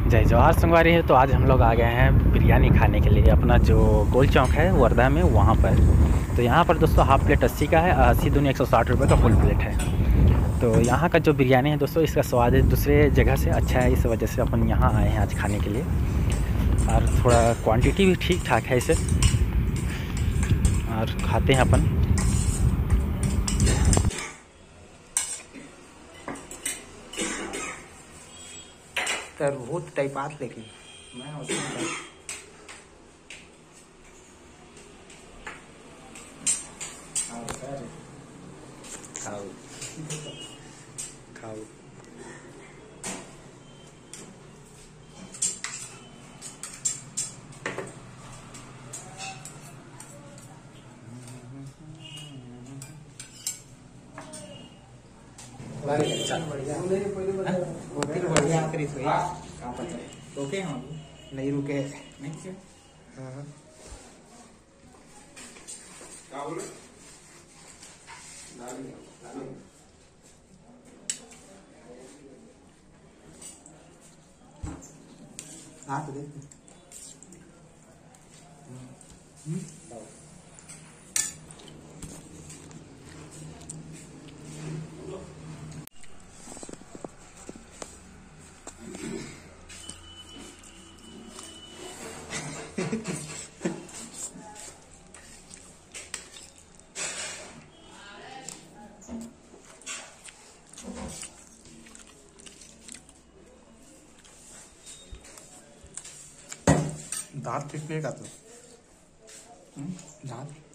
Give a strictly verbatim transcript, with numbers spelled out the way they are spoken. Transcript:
जय जवाहर संगवारी है। तो आज हम लोग आ गए हैं बिरयानी खाने के लिए, अपना जो गोल चौक है वर्धा में वहाँ पर। तो यहाँ पर दोस्तों हाफ़ प्लेट अस्सी का है, अस्सी दूनी एक सौ साठ रुपये का फुल प्लेट है। तो यहाँ का जो बिरयानी है दोस्तों, इसका स्वाद दूसरे जगह से अच्छा है, इस वजह से अपन यहाँ आए हैं आज खाने के लिए। और थोड़ा क्वांटिटी भी ठीक ठाक है इसे, और खाते हैं अपन। तरबूज टाइप आत लेकिन मैं उसमें खाओ खाओ ओके हाँ नहीं रुके नहीं क्या हाँ हाँ तो देख दांत पिटने का तो दांत